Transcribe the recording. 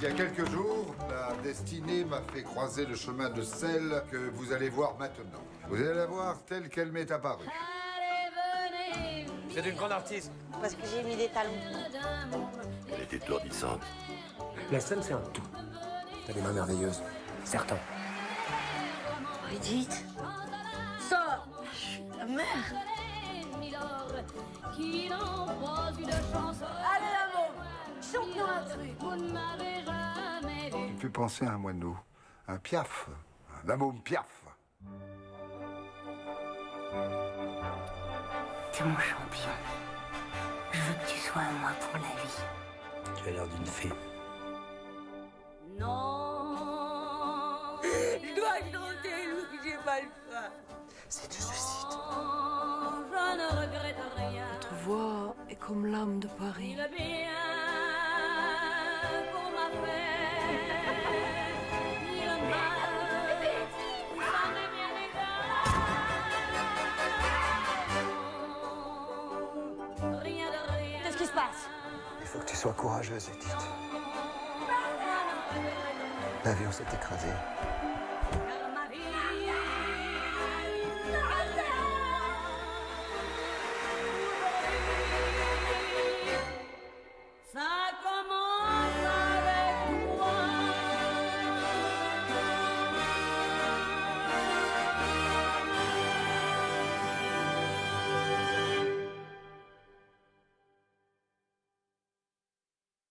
Il y a quelques jours, la destinée m'a fait croiser le chemin de celle que vous allez voir maintenant. Vous allez la voir telle qu'elle m'est apparue. Vous êtes une grande artiste. Parce que j'ai mis des talons. Elle est étourdissante. La scène, c'est un tout. T'as des mains merveilleuses. Certain. Brigitte. Sors. Je suis la mère. Allez, la môme. Chante-nous un truc. Il me fait penser à un moineau, un piaf, un môme piaf. T'es mon champion. Je veux que tu sois à moi pour la vie. Tu as l'air d'une fée. Non. Je dois chanter, Louis, j'ai pas le choix. C'est du suicide. Je ne regrette rien. Votre voix est comme l'âme de Paris. Le bien qu'on m'a fait, ni le mal, ça m'est bien égal. Rien de rien. Qu'est-ce qui se passe? Il faut que tu sois courageuse, Edith. L'avion s'est écrasé.